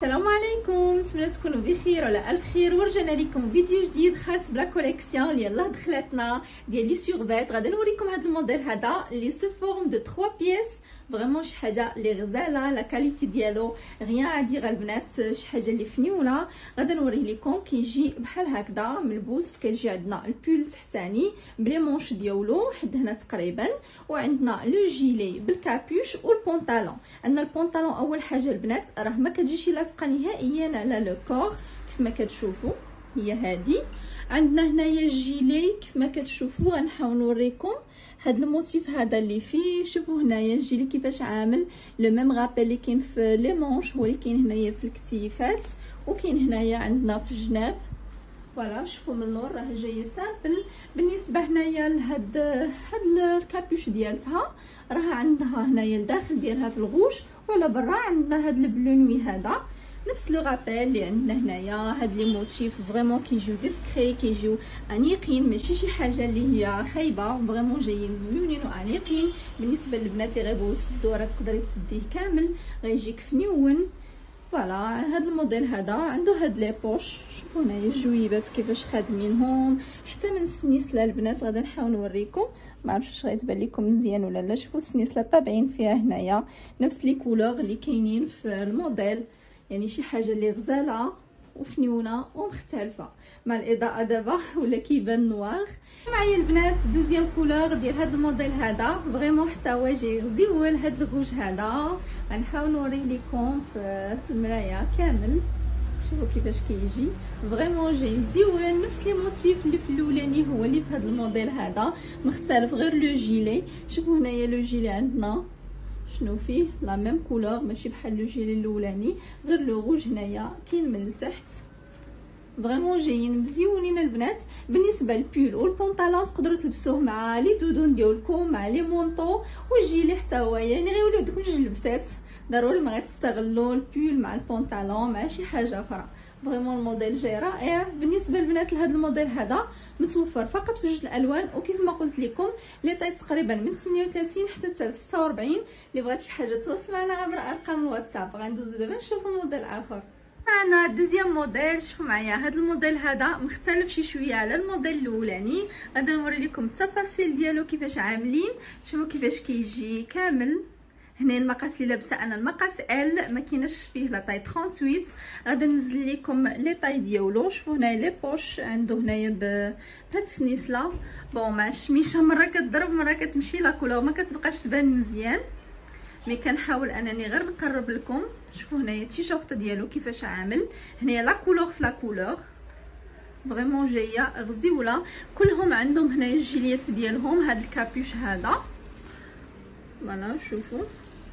السلام عليكم، نتمنى تكونوا بخير وعلى الف خير. ورجعنا لكم فيديو جديد خاص بلا كوليكسيون اللي يلاه دخلتنا ديال لي سورفيت. غادي نوريكم هذا الموديل هذا اللي سو فورم دو 3 بيس، فريمون شي حاجه اللي غزاله، لا كاليتي ديالو غيان عادي البنات، شي حاجه اللي فنيونه. غادي نوريه لكم كيجي بحال هكذا ملبوس، كيجي عندنا البول تحتاني بلي مونش ديالو حد هنا تقريبا، وعندنا لو جيلي بالكابوش والبونطالون. عندنا البونطالون اول حاجه البنات راه ما كتجيش لاصقه نهائيا على لو كور كيف ما كتشوفوا، هي هذه. عندنا هنايا الجيلي كيف ما كتشوفوا، غنحاول نوريكم هاد الموتيف هذا اللي فيه. شوفوا هنايا الجيلي كيفاش عامل لو ميم رابيل اللي كاين في لي مونش هو اللي كاين هنايا في الكتيفات، وكاين هنايا عندنا في الجناب. فوالا شوفوا من اللور راه جايه سامبل. بالنسبه هنايا لهاد الكابوش ديالتها راه عندها هنايا الداخل ديالها في الغوش، وعلى برا عندنا هاد البلونوي هذا نفس لو رابيل اللي عندنا هنايا. هاد لي موتيف فريمون كيجيو ديسكري، كيجيو انيقين، ماشي شي حاجه اللي هي خايبه، فريمون جايين زوينين وانيقين. بالنسبه للبنات اللي غيبغيو يسدوه راه تقدري تسديه كامل، غيجيك فنيون. فوالا هاد الموديل هذا عنده هاد لي بوش، شوفوا هنايا الجويبات كيفاش خادمينهم حتى من السنيسله البنات. غادي نحاول نوريكم، ما عرفتش غيتبان لكم مزيان ولا لا. شوفوا السنيسله طابعين فيها هنايا نفس لي كولور اللي كاينين في الموديل، يعني شي حاجه اللي غزاله وفنيونه ومختلفه مع الاضاءه دابا ولا كيبان نوار. معايا البنات دوزيام كولور ديال هذا الموديل هذا، فريمون حتى هو جاي زوين. هذا الغوج هذا غنحاول نوريه لكم في المرايه كامل. شوفوا كيفاش كيجي، فريمون جاي زوين، نفس لي موتيف اللي في الاولاني هو اللي في هذا الموديل هذا، مختلف غير لو جيلي. شوفوا هنايا لو جيلي عندنا شنو فيه لا ميم كولور، ماشي بحال لو جيلي الاولاني، غير لو روج هنايا كاين من التحت. فريمون جايين مزيونين البنات. بالنسبه للبول والبونطالون تقدروا تلبسوه مع لي دودون ديالكم، مع لي مونطو، والجيلي حتى هو، يعني غيوليو دوك جوج لبسات. ضروري ما غتستغلوا البول مع البونطالون مع شي حاجه اخرى. فريمون الموديل جاي رائع. بالنسبه للبنات لهذا الموديل هذا متوفر فقط في جوج الالوان، وكيف ما قلت لكم لي طاي تقريبا من 38 حتى 46. اللي بغات شي حاجه تواصل معنا عبر ارقام الواتساب. غندوزو دابا نشوفوا موديل اخر. معنا دوزيام موديل. شوفوا معايا هذا الموديل هذا مختلف شي شويه على الموديل الاولاني. غادي نوري لكم التفاصيل ديالو كيفاش عاملين. شوفوا كيفاش كيجي كامل. هنا المقاس اللي لابسه انا المقاس ال، ما كايناش فيه لا طاي 38. غادي ننزل لكم لي طاي ديالو. شوفوا هنايا لي بوش عنده هنايا بهاد السنيسله. بون مع الشميشه مره كتضرب مره كتمشي لا كولور ما كتبقاش تبان مزيان، مي كنحاول انني غير نقرب لكم. شوفوا هنايا التيشيرت ديالو كيفاش عامل، هنايا لا كولور في لا كولور، فريمون جايه غزيوله. كلهم عندهم هنايا الجيليات ديالهم، هاد الكابوش هذا فوالا شوفوا،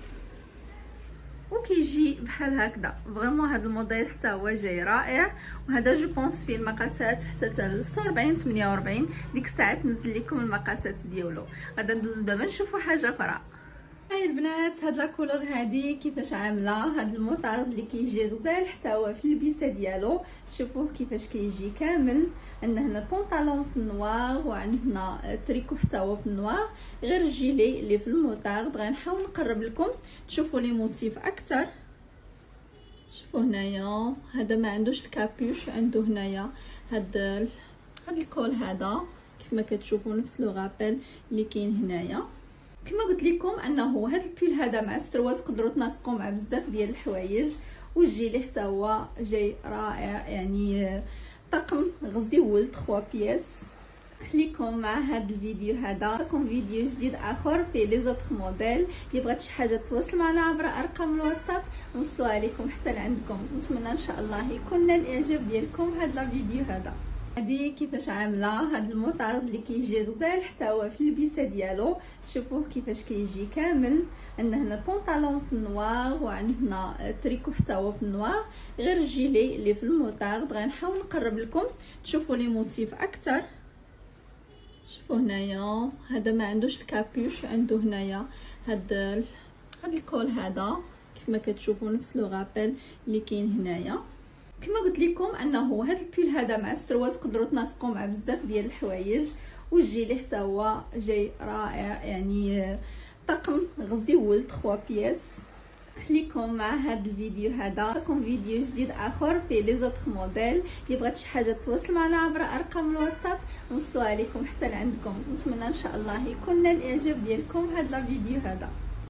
وكيجي بحال هكذا. فريمون هذا الموديل حتى هو جاي رائع. وهذا جو بونس فيه المقاسات حتى 46 48. ديك الساعه ننزل لكم المقاسات ديالو. غادا ندوزو دابا نشوفوا حاجه اخرى. هاي البنات هاد لا كولور هادي كيفاش عامله، هاد المطارد اللي كيجي غزال حتى هو في البيسه ديالو. شوفوه كيفاش كيجي كامل. عندنا هنا البونطالون في النوار، وعندنا التريكو حتى هو في النوار، غير الجيلي اللي في المطارد. غنحاول نقرب لكم تشوفوا لي موتيف اكثر. شوفوا هنايا هذا ما عندوش الكابوش، عنده هنايا هاد الكول هذا كيف ما كتشوفوا نفس لو رابيل اللي كاين هنايا. كما قلت لكم انه هذا البول هذا مع السروال تقدروا تناسقوا مع بزاف ديال الحوايج، والجيلي حتى هو جاي رائع، يعني طقم غزيول 3 بياس. خليكم مع هذا الفيديو هذا، راكم فيديو جديد اخر في لي زوطخ موديل. اللي بغات شي حاجه تواصل معنا عبر ارقام الواتساب نوصلوها لكم حتى لعندكم. نتمنى ان شاء الله يكون نال الاعجاب ديالكم هذا الفيديو هذا. هادي كيفاش عامله هاد المطارد اللي كيجي غزال حتى هو في البيسه ديالو. شوفوه كيفاش كيجي كامل. عندنا هنا البونطالون في النوار، وعندنا التريكو حتى هو في النوار، غير الجيلي اللي في المطارد. غنحاول نقرب لكم تشوفوا لي موتيف اكثر. شوفوا هنايا هذا ما عندوش الكابوش، عنده هنايا هاد الكول هذا كيف ما كتشوفوا نفس لو رابيل اللي كاين هنايا. كما قلت لكم انه هذا البول هذا مع السروال تقدروا تناسقوا مع بزاف ديال الحوايج، والجيلي حتى هو جاي رائع، يعني طقم غزيول 3 بياس. خليكم مع هذا الفيديو. هذا لكم فيديو جديد اخر في لي زوتر موديل. اللي بغات شي حاجه تواصل معنا عبر ارقام الواتساب نوصلوا عليكم حتى لعندكم. نتمنى ان شاء الله يكون الاعجاب ديالكم هذا الفيديو هذا.